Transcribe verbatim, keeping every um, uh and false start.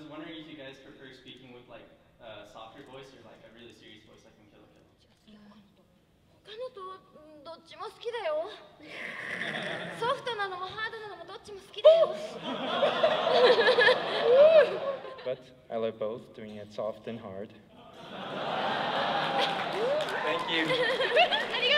was wondering if you guys prefer speaking with like a softer voice or like a really serious voice like in Kill la Kill. 他のとどっちも好きだよ。ソフトなのもハードなのもどっちも好きだよ。 But I like both, doing it soft and hard. Thank you.